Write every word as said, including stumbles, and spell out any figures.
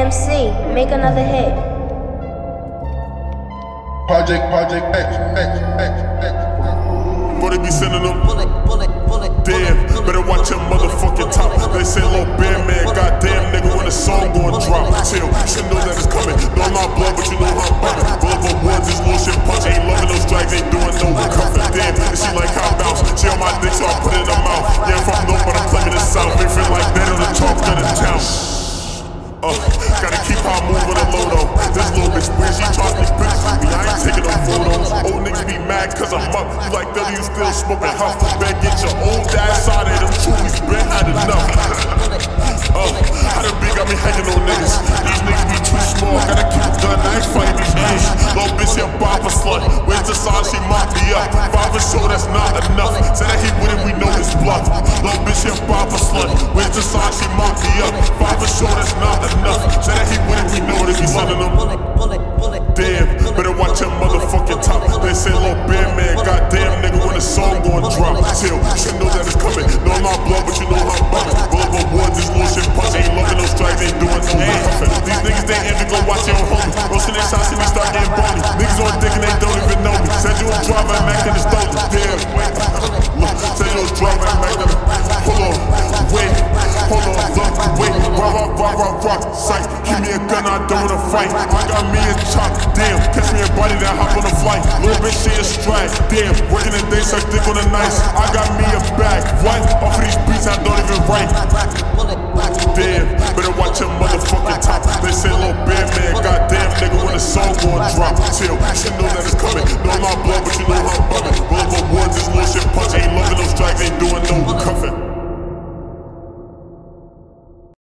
M C, make another hit. Project, project, X, X, X, X. Brodie be sending them. Damn, better watch your motherfucking top. They say Lil Bandman, goddamn nigga, when the song gon' drop. Chill, you should know that it's coming. No, I'm not blood, but you know how I'm bumming. Roll up on ones, this little shit punch. Ain't loving those strags, ain't doing no cuffin. Damn, and she like how I bounce. She on my dick, so I put it in her mouth. Yeah, I'm from North, but I'm claiming the South. Ain't feel like that on the talk of the town. Uh, gotta keep how I move on the low though. This little bitch weird, she tries to pictures with me. I ain't taking no photos. Old niggas be mad cause I'm up. You like W, you still smoking huff. Better get your old ass out of them trueys, been had enough. Uh, how the big got me hanging on niggas. These niggas be too small, gotta keep a gun. I ain't fighting these niggas. Little bitch here, bop a slut. Where's the side, she mopped me up. Five and show, that's not enough. Say that he with it, we know it's bluff. Little bitch here, bop a slut. Where's the side, she mopped me up. Five and show, that's not enough. Say that he with it, we know that he's sending them. Damn, better watch your motherfucking top. They say Lil Bandman, goddamn nigga, when the song gon' drop. Chill, you should know that it's coming. No, I'm not blood, but you know how I'm bumming. Roll up on ones, this little shit punch. Ain't loving those strags, ain't doing no cuffin. These niggas, they envy, go watch your own homie. Roasting their shots, see me start getting bony. Niggas on dick and they don't even know me. Said you a driver and Mac in the stolen. Damn, wait. Look, said you a driver and Mac in the. Hold on, wait, hold on, look, wait. Rock, rock, rock, rock, rock, sight. Give me a gun, I don't wanna fight. I got me a chop, damn. Catch me a body that hop on a flight. Little bitch, she a strag, damn. Working the day, suck dick on the nights. I got me a bag, what? Off of these beats, I don't even write.